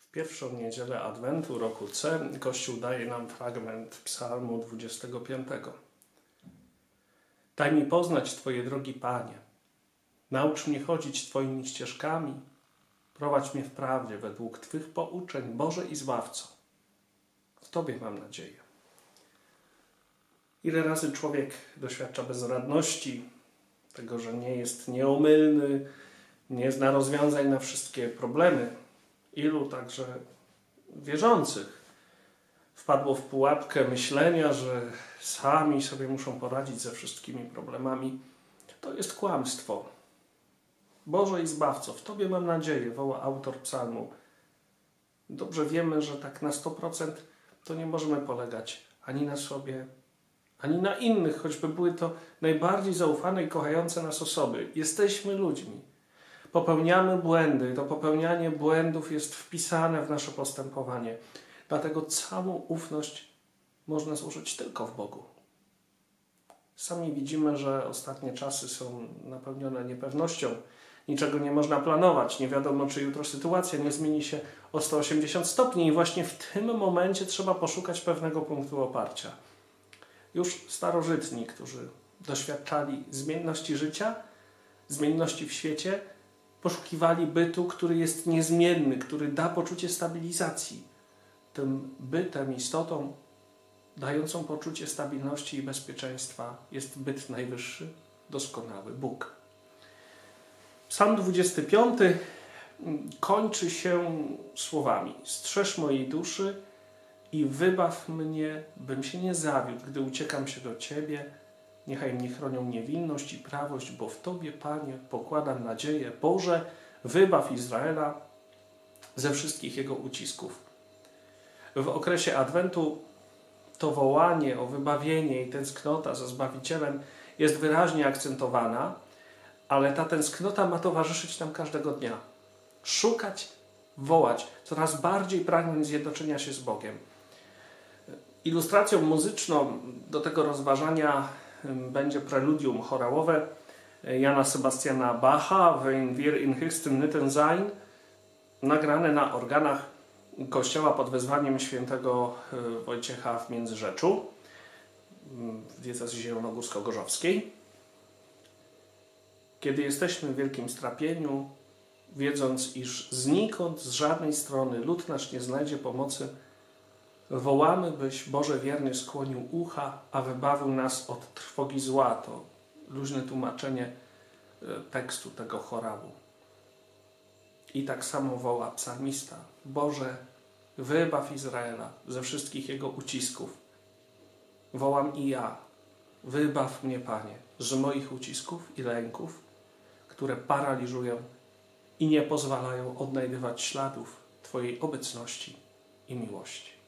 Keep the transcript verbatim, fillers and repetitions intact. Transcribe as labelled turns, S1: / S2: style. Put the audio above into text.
S1: pierwszą niedzielę Adwentu roku C Kościół daje nam fragment Psalmu dwudziestego piątego. Daj mi poznać Twoje drogi, Panie. Naucz mnie chodzić Twoimi ścieżkami. Prowadź mnie w prawdzie według Twych pouczeń, Boże i Zbawco. W Tobie mam nadzieję. Ile razy człowiek doświadcza bezradności, tego, że nie jest nieomylny, nie zna rozwiązań na wszystkie problemy. Ilu także wierzących wpadło w pułapkę myślenia, że sami sobie muszą poradzić ze wszystkimi problemami. To jest kłamstwo. Boże i Zbawco, w Tobie mam nadzieję, woła autor psalmu. Dobrze wiemy, że tak na sto procent to nie możemy polegać ani na sobie, ani na innych, choćby były to najbardziej zaufane i kochające nas osoby. Jesteśmy ludźmi. Popełniamy błędy. To popełnianie błędów jest wpisane w nasze postępowanie. Dlatego całą ufność można złożyć tylko w Bogu. Sami widzimy, że ostatnie czasy są napełnione niepewnością. Niczego nie można planować. Nie wiadomo, czy jutro sytuacja nie zmieni się o sto osiemdziesiąt stopni i właśnie w tym momencie trzeba poszukać pewnego punktu oparcia. Już starożytni, którzy doświadczali zmienności życia, zmienności w świecie, poszukiwali bytu, który jest niezmienny, który da poczucie stabilizacji. Tym bytem, istotą dającą poczucie stabilności i bezpieczeństwa jest byt najwyższy, doskonały Bóg. Psalm dwudziesty piąty kończy się słowami: strzeż mojej duszy i wybaw mnie, bym się nie zawiódł, gdy uciekam się do Ciebie. Niechaj mnie chronią niewinność i prawość, bo w Tobie, Panie, pokładam nadzieję. Boże, wybaw Izraela ze wszystkich jego ucisków. W okresie Adwentu to wołanie o wybawienie i tęsknota za Zbawicielem jest wyraźnie akcentowana, ale ta tęsknota ma towarzyszyć nam każdego dnia. Szukać, wołać, coraz bardziej pragnąć zjednoczenia się z Bogiem. Ilustracją muzyczną do tego rozważania będzie preludium chorałowe Jana Sebastiana Bacha, Wenn wir in höchstem Nöten sein, nagrane na organach kościoła pod wezwaniem świętego Wojciecha w Międzyrzeczu w diecezji zielonogórsko-gorzowskiej. Kiedy jesteśmy w wielkim strapieniu, wiedząc, iż znikąd, z żadnej strony lud nasz nie znajdzie pomocy, wołamy, byś, Boże wierny, skłonił ucha, a wybawił nas od trwogi zła. To luźne tłumaczenie tekstu tego chorału. I tak samo woła psalmista: Boże, wybaw Izraela ze wszystkich jego ucisków. Wołam i ja: wybaw mnie, Panie, z moich ucisków i lęków, które paraliżują i nie pozwalają odnajdywać śladów Twojej obecności i miłości.